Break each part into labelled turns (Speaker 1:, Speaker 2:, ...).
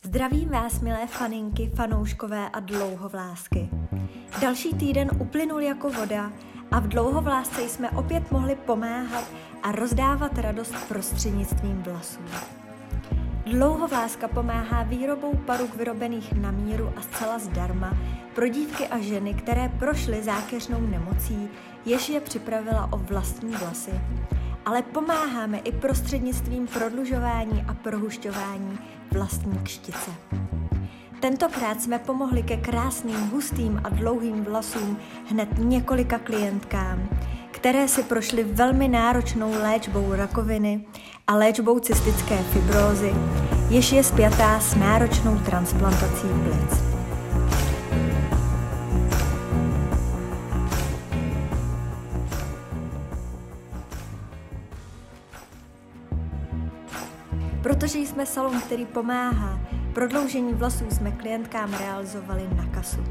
Speaker 1: Zdravím vás, milé faninky, fanouškové a dlouhovlásky. Další týden uplynul jako voda a v dlouhovlásce jsme opět mohli pomáhat a rozdávat radost prostřednictvím vlasů. Dlouhovláska pomáhá výrobou peruk vyrobených na míru a zcela zdarma pro dívky a ženy, které prošly zákeřnou nemocí, jež je připravila o vlastní vlasy. Ale pomáháme i prostřednictvím prodlužování a prohušťování vlastní kštice. Tentokrát jsme pomohli ke krásným, hustým a dlouhým vlasům hned několika klientkám, které si prošly velmi náročnou léčbou rakoviny a léčbou cystické fibrózy, jež je spjatá s náročnou transplantací plic. Protože jsme salon, který pomáhá prodloužení vlasů, jsme klientkám realizovali na kasu.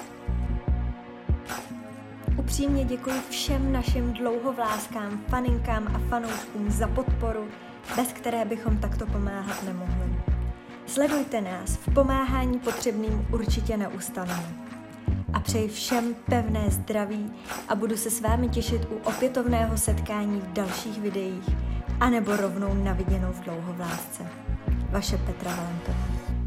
Speaker 1: Upřímně děkuji všem našim dlouhovláskám, faninkám a fanouškům za podporu, bez které bychom takto pomáhat nemohli. Sledujte nás, v pomáhání potřebným určitě neustaneme. A přeji všem pevné zdraví a budu se s vámi těšit u opětovného setkání v dalších videích, anebo rovnou na viděnou v dlouhovlásce. Vaše Petra Valentová.